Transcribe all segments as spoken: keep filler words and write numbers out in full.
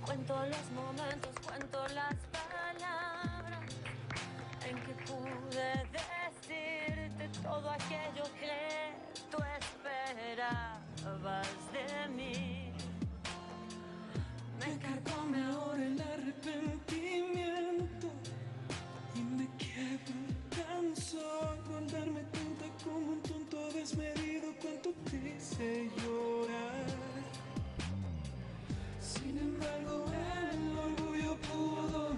Cuento los momentos, cuento las palabras en que pude decirte todo aquello que tú esperabas de mí. Me carcome ahora el arrepentimiento y me quiebro tan solo al darme cuenta como un tonto desmedido cuánto te hice llorar. Sin embargo el orgullo pudo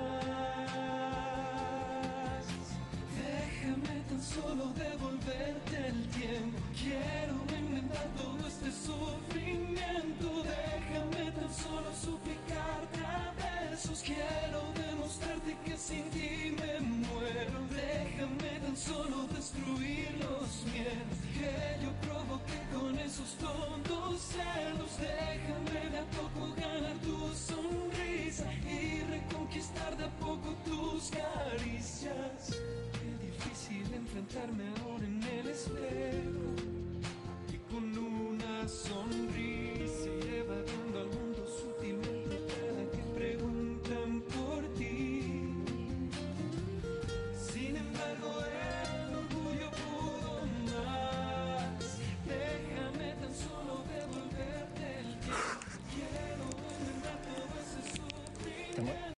más. Déjame tan solo devolverte el tiempo. Quiero inventar todo este sufrimiento. Déjame tan solo suplicarte a besos. Quiero demostrarte que sin ti me muero. Déjame tan solo destruir los miedos que yo provoqué con esos tontos celos. Déjame de a poco ganar tu sonrisa y reconquistar de a poco tus caricias. Qué difícil enfrentarme ahora en el espejo y con una sonrisa ir evadiendo al mundo sutilmente cada que preguntan por ti. Sin embargo el orgullo pudo más. Déjame tan solo devolverte el tiempo. Quiero enmendar todo ese sufrimiento.